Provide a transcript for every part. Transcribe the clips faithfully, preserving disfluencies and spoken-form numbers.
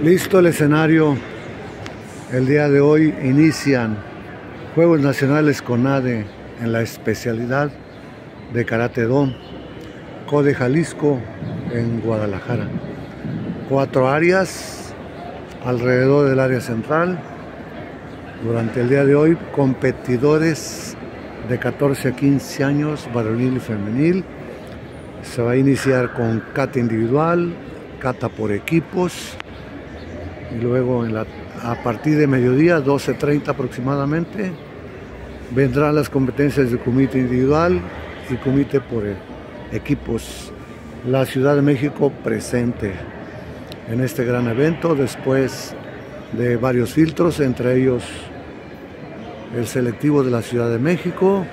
Listo el escenario. El día de hoy inician Juegos Nacionales CONADE en la especialidad de Karate Do, CODE Jalisco en Guadalajara. Cuatro áreas alrededor del área central. Durante el día de hoy, competidores de catorce a quince años, varonil y femenil. Se va a iniciar con kata individual, kata por equipos, y luego en la, a partir de mediodía, doce treinta aproximadamente, vendrán las competencias de kumite individual y kumite por equipos. La Ciudad de México presente en este gran evento después de varios filtros, entre ellos el selectivo de la Ciudad de México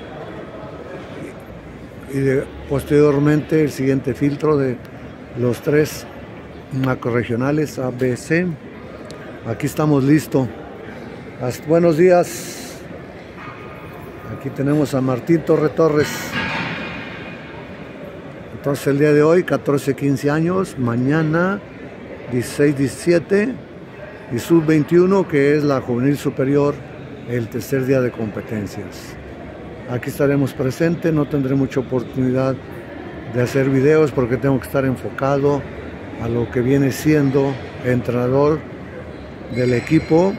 y de, posteriormente el siguiente filtro de los tres macroregionales A, B, C. Aquí estamos listos. Buenos días. Aquí tenemos a Martín Torre Torres. Entonces el día de hoy catorce quince años, mañana dieciséis diecisiete y sub veintiuno, que es la juvenil superior, el tercer día de competencias. Aquí estaremos presentes. No tendré mucha oportunidad de hacer videos porque tengo que estar enfocado a lo que viene siendo entrenador del equipo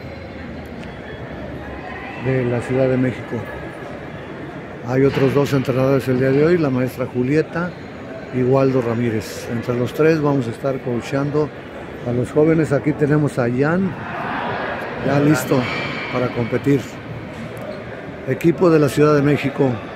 de la Ciudad de México. Hay otros dos entrenadores el día de hoy, la maestra Julieta y Waldo Ramírez. Entre los tres vamos a estar coachando a los jóvenes. Aquí tenemos a Jan, ya listo para competir. Equipo de la Ciudad de México.